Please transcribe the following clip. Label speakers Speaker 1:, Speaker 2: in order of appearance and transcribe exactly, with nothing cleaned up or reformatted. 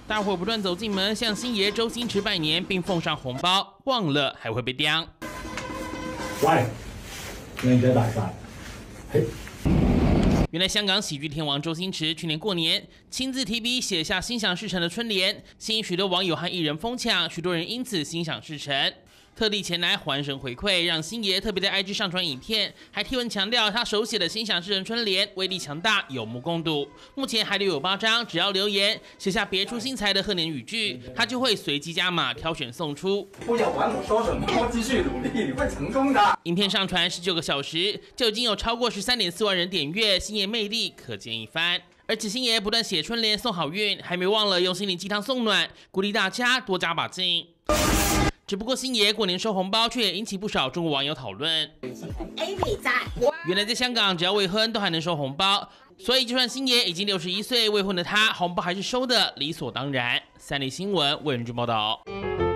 Speaker 1: 大伙不断走进门，向星爷周星驰拜年，并奉上红包，忘了还会被刁。
Speaker 2: 喂，你在大晒？嘿。
Speaker 1: 原来香港喜剧天王周星驰去年过年亲自提笔写下心想事成的春联，吸引许多网友和艺人疯抢，许多人因此心想事成，特地前来还神回馈，让星爷特别在 I G 上传影片，还贴文强调他手写的心想事成春联威力强大，有目共睹。目前还留有八张，只要留言写下别出心裁的贺年语句，他就会随机加码挑选送出。
Speaker 3: 不要管我说什么，继续努力，你会成功的。
Speaker 1: 影片上传十九个小时，就已经有超过十三点四万人点阅，星爷魅力可见一斑。而且星爷不断写春联送好运，还没忘了用心灵鸡汤送暖，鼓励大家多加把劲。只不过星爷过年收红包，却也引起不少中国网友讨论。原来在香港，只要未婚都还能收红包，所以就算星爷已经六十一岁，未婚的他红包还是收的理所当然。三立新闻为人军报道。